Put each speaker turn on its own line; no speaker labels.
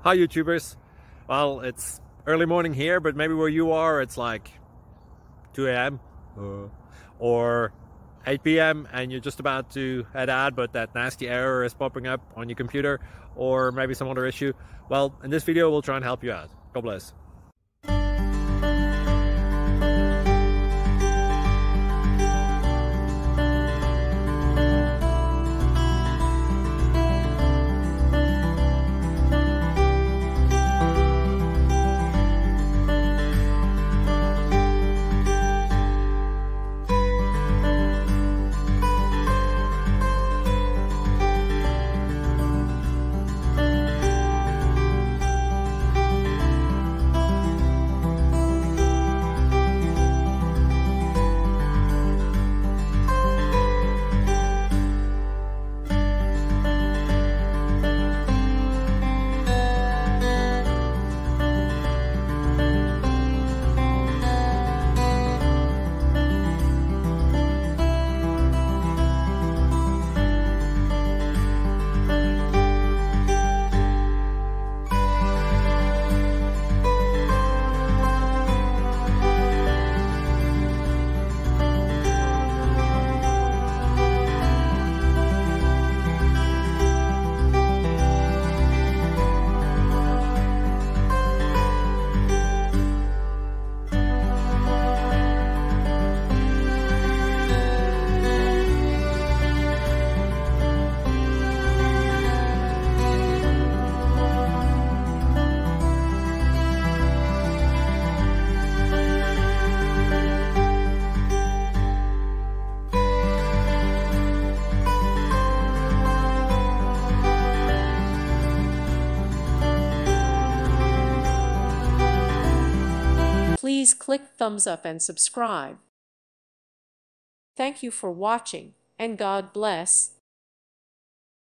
Hi YouTubers. Well, it's early morning here, but maybe where you are it's like 2 a.m. or 8 p.m. and you're just about to head out, but that nasty error is popping up on your computer, or maybe some other issue. Well, in this video we'll try and help you out. God bless.
Please click thumbs up and subscribe. Thank you for watching, and God bless.